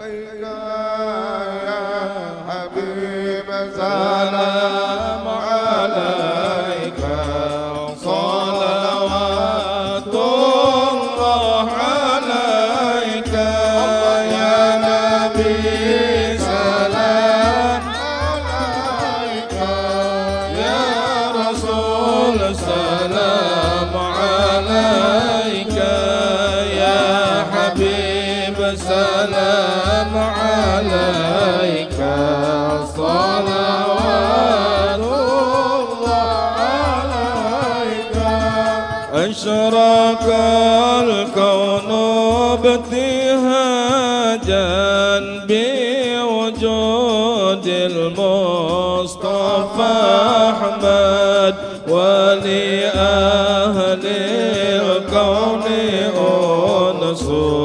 يا حبيب سلام عليك صلوات الله عليك يا نبي سلام عليك يا رسول سلام عليك يا حبيب سلام عليك صلوات الله عليك أشرق الكون ابتهاجا بوجود المصطفى أحمد ولأهل الكون أنس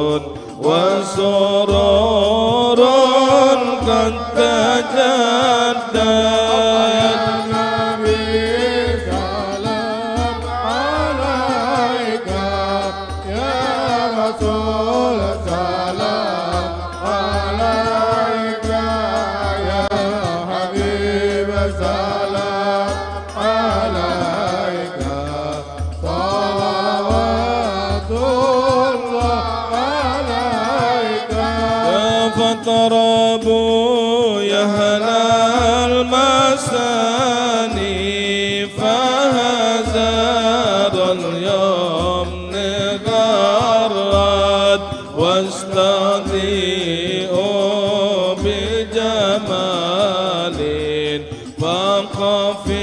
وسرور قد تجدد يا نبي سلام عليك يا رسول سلام عليك يا حبيب سلام عليك صلوات الله عليك فاضربوا يا أهل المساني فهزار اليمن غرد واستضيئوا بجمال فاق في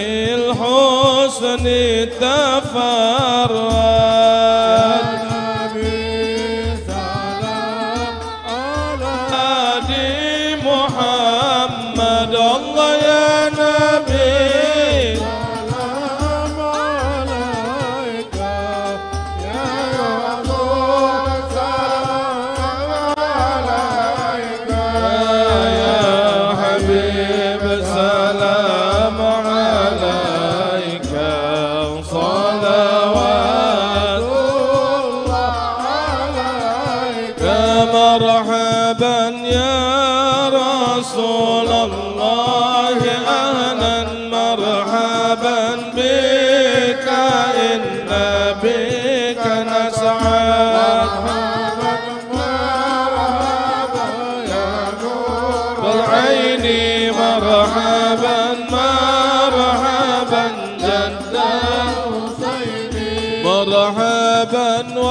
الحسن تفرد محمد الله يا نبي سلام عليك يا رسول سلام عليك يا حبيب سلام عليك صلوات الله عليك مرحبا يا رسول الله أهلا مرحبا بك إن بك نسعد مرحبا يا نور العين مرحبا مرحبا جد الحسين مرحبا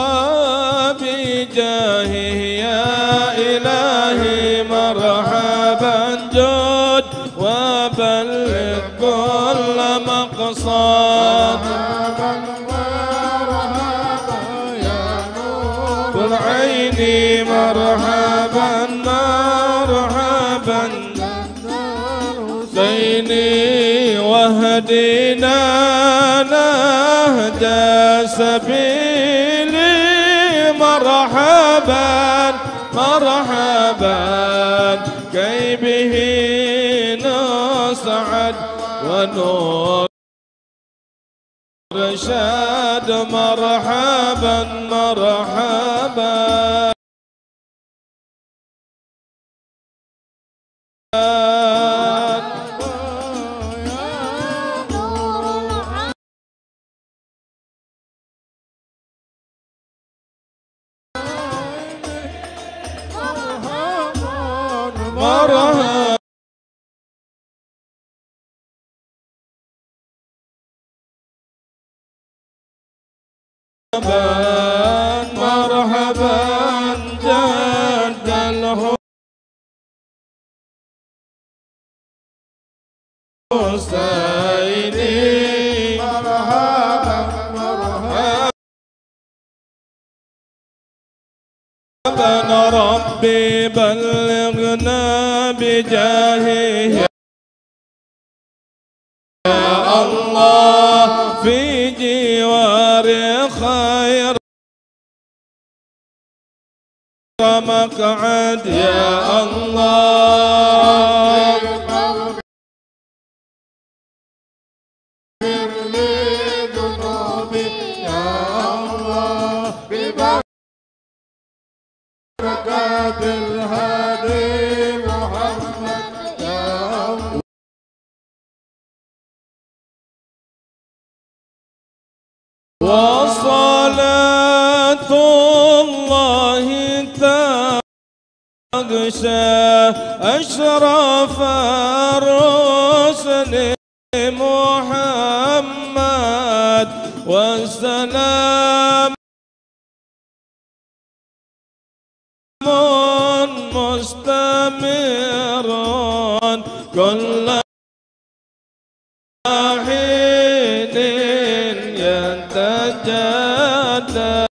وبجاهه يا إلهي مرحبا جد وبلغ كل مقصد مرحبا يا نور العين مرحبا مرحبا حسيني واهدنا نهج سبيلي مرحبا مرحبا كي به نسعد ونور رشاد مرحبا مرحبا مرحبا مرحبا جد الحسين مرحبا مرحبا ربي بلغنا بجاهه يا الله في جوار خير مقعد يا الله بركات الهادي وصلاة الله تغشى أشرف الرسل محمد والسلام مستمر كل حين يتجدد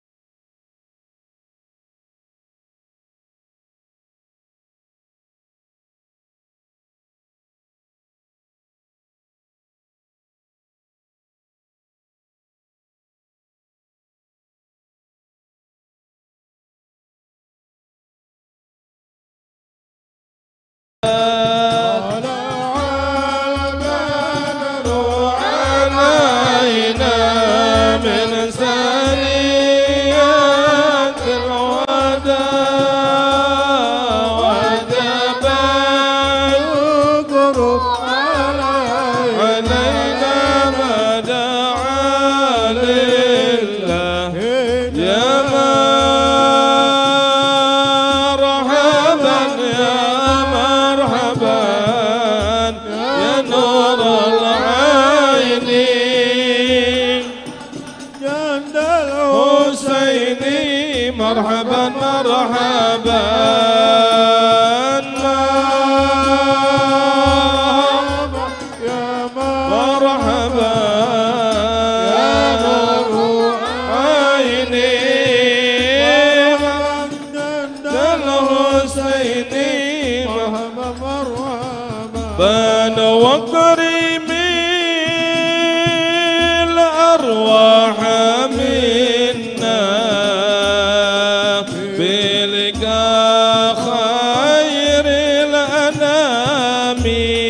مرحبا مرحبا يا مرحبا يا نور عيني الحسيني مرحبا مرحبا بان وكريمي الأرواح منا خير الأنام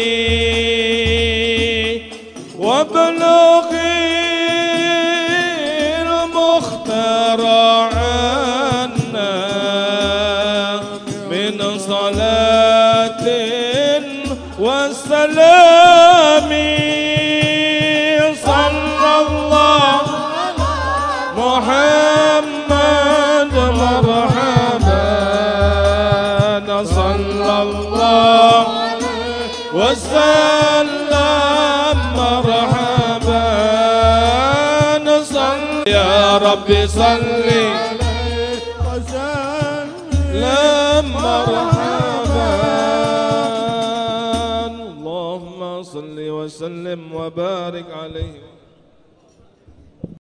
وابلغي المختار عنا من صلاة والسلام صلى الله محمد مرحبا صلى الله وسلم مرحبا صل يا ربي صلي وسلم مرحبا اللهم صل وسلم وبارك عليه.